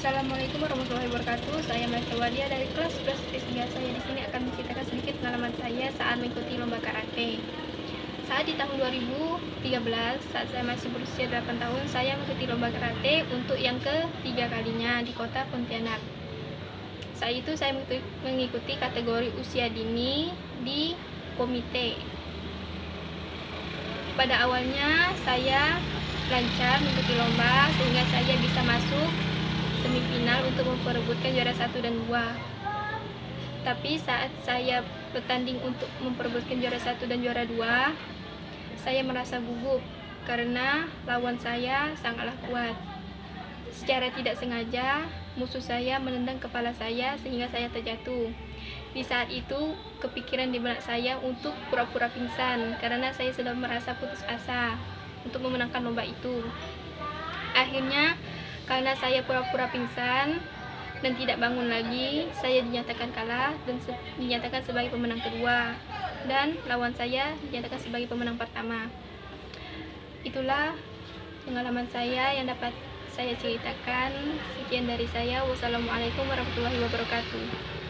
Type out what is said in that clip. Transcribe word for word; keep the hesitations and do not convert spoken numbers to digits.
Assalamualaikum warahmatullahi wabarakatuh. Saya Melisa Wadia dari kelas sebelas S tiga. Saya di sini akan menceritakan sedikit pengalaman saya saat mengikuti lomba karate. Saat di tahun dua ribu tiga belas, saat saya masih berusia delapan tahun, saya mengikuti lomba karate untuk yang ketiga kalinya di kota Pontianak. Saat itu saya mengikuti kategori usia dini di komite. Pada awalnya saya lancar mengikuti lomba sehingga saya bisa masuk semifinal untuk memperebutkan juara satu dan dua. Tapi saat saya bertanding untuk memperebutkan juara satu dan juara dua, saya merasa gugup karena lawan saya sangatlah kuat. Secara tidak sengaja, musuh saya menendang kepala saya sehingga saya terjatuh. Di saat itu, kepikiran di benak saya untuk pura-pura pingsan karena saya sudah merasa putus asa untuk memenangkan lomba itu. Akhirnya, karena saya pura-pura pingsan dan tidak bangun lagi, saya dinyatakan kalah dan se dinyatakan sebagai pemenang kedua, dan lawan saya dinyatakan sebagai pemenang pertama. Itulah pengalaman saya yang dapat saya ceritakan. Sekian dari saya. Wassalamualaikum warahmatullahi wabarakatuh.